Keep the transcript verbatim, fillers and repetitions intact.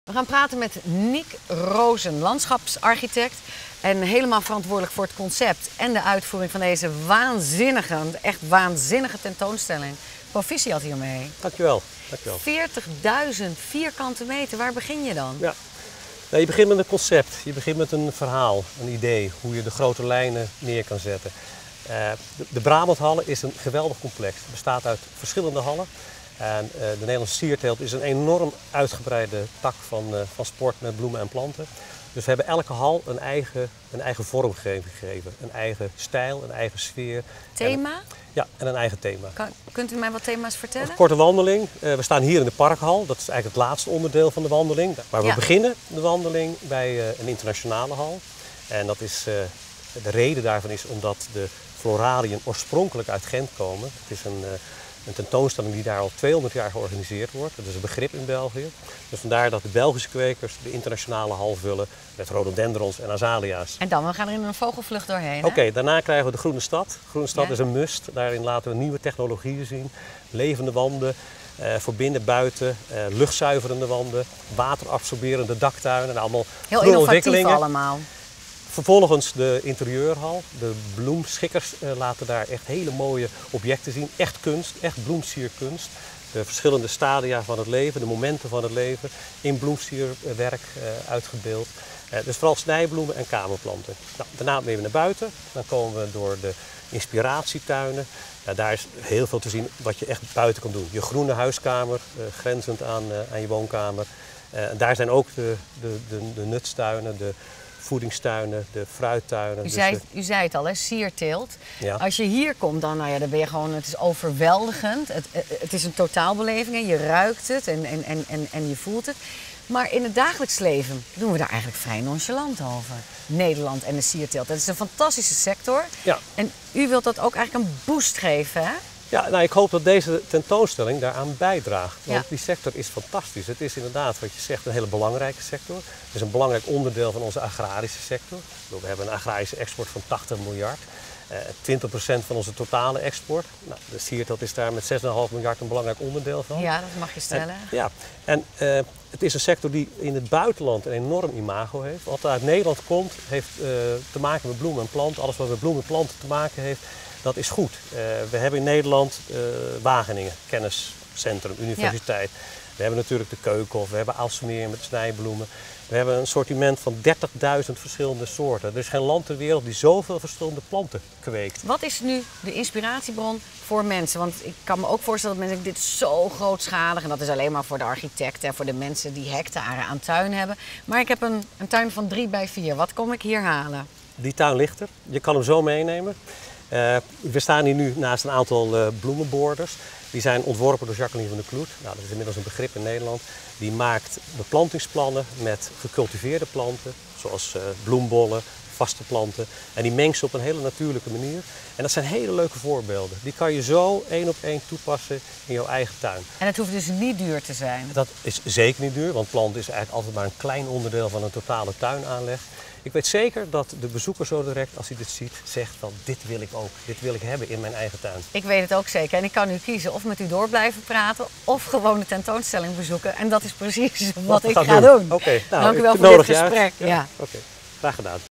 We gaan praten met Nick Rozen, landschapsarchitect en helemaal verantwoordelijk voor het concept en de uitvoering van deze waanzinnige, echt waanzinnige tentoonstelling. Proficiat hiermee. Dankjewel. Dankjewel. veertigduizend vierkante meter, waar begin je dan? Ja. Nou, je begint met een concept, je begint met een verhaal, een idee, hoe je de grote lijnen neer kan zetten. Uh, de, de Brabanthallen is een geweldig complex. Het bestaat uit verschillende hallen. En uh, de Nederlandse sierteelt is een enorm uitgebreide tak van, uh, van sport met bloemen en planten. Dus we hebben elke hal een eigen, een eigen vormgeving gegeven. Een eigen stijl, een eigen sfeer. Thema? En, ja, en een eigen thema. Kan, kunt u mij wat thema's vertellen? Een korte wandeling. Uh, we staan hier in de parkhal. Dat is eigenlijk het laatste onderdeel van de wandeling. Maar we ja. beginnen de wandeling bij uh, een internationale hal. En dat is, uh, de reden daarvan is omdat de florariën oorspronkelijk uit Gent komen. Het is een... Uh, Een tentoonstelling die daar al tweehonderd jaar georganiseerd wordt. Dat is een begrip in België. Dus vandaar dat de Belgische kwekers de internationale hal vullen met rhododendrons en azalea's. En dan, we gaan er in een vogelvlucht doorheen. Oké, okay, daarna krijgen we de Groene Stad. Groene Stad ja. is een must. Daarin laten we nieuwe technologieën zien. Levende wanden, eh, voor binnen, buiten, eh, luchtzuiverende wanden, waterabsorberende daktuinen. En allemaal heel innovatief allemaal. Vervolgens de interieurhal. De bloemschikkers uh, laten daar echt hele mooie objecten zien. Echt kunst, echt bloemsierkunst. De verschillende stadia van het leven, de momenten van het leven in bloemsierwerk uh, uitgebeeld. Uh, dus vooral snijbloemen en kamerplanten. Nou, daarna weer naar buiten. Dan komen we door de inspiratietuinen. Ja, daar is heel veel te zien wat je echt buiten kan doen. Je groene huiskamer, uh, grenzend aan, uh, aan je woonkamer. Uh, daar zijn ook de, de, de, de nutstuinen, de voedingstuinen, de fruittuinen. U, Dus zei, de... u zei het al, hè, sierteelt. Ja. Als je hier komt, dan, nou ja, dan ben je gewoon, het is overweldigend. Het, het is een totaalbeleving en je ruikt het en, en, en, en, en je voelt het. Maar in het dagelijks leven doen we daar eigenlijk vrij nonchalant over. Nederland en de sierteelt. Dat is een fantastische sector. Ja. En u wilt dat ook eigenlijk een boost geven, hè? Ja, nou, ik hoop dat deze tentoonstelling daaraan bijdraagt. Want ja. die sector is fantastisch. Het is inderdaad, wat je zegt, een hele belangrijke sector. Het is een belangrijk onderdeel van onze agrarische sector. We hebben een agrarische export van tachtig miljard. Uh, twintig procent van onze totale export. Nou, de sierteelt is daar met zes komma vijf miljard een belangrijk onderdeel van. Ja, dat mag je stellen. En, ja, en uh, het is een sector die in het buitenland een enorm imago heeft. Wat uit Nederland komt, heeft uh, te maken met bloemen en planten. Alles wat met bloemen en planten te maken heeft. Dat is goed. Uh, we hebben in Nederland uh, Wageningen, kenniscentrum, universiteit. Ja. We hebben natuurlijk de Keukenhof, we hebben Aalsmeer met snijbloemen. We hebben een sortiment van dertigduizend verschillende soorten. Er is geen land ter wereld die zoveel verschillende planten kweekt. Wat is nu de inspiratiebron voor mensen? Want ik kan me ook voorstellen dat mensen dit zo grootschalig, en dat is alleen maar voor de architecten en voor de mensen die hectare aan tuin hebben. Maar ik heb een, een tuin van drie bij vier. Wat kom ik hier halen? Die tuin ligt er. Je kan hem zo meenemen. Uh, we staan hier nu naast een aantal uh, bloemenborders. Die zijn ontworpen door Jacqueline van der Kloet. Nou, dat is inmiddels een begrip in Nederland. Die maakt beplantingsplannen met gecultiveerde planten, zoals uh, bloembollen, vaste planten. En die mengt ze op een hele natuurlijke manier. En dat zijn hele leuke voorbeelden. Die kan je zo één op één toepassen in jouw eigen tuin. En het hoeft dus niet duur te zijn? Dat is zeker niet duur, want planten is eigenlijk altijd maar een klein onderdeel van een totale tuinaanleg. Ik weet zeker dat de bezoeker zo direct, als hij dit ziet, zegt van dit wil ik ook, dit wil ik hebben in mijn eigen tuin. Ik weet het ook zeker en ik kan nu kiezen of met u door blijven praten of gewoon de tentoonstelling bezoeken. En dat is precies wat, wat ik ga doen. doen. Oké, nou, dank u wel ik voor dit gesprek. gesprek. Ja, ja. Oké, graag gedaan.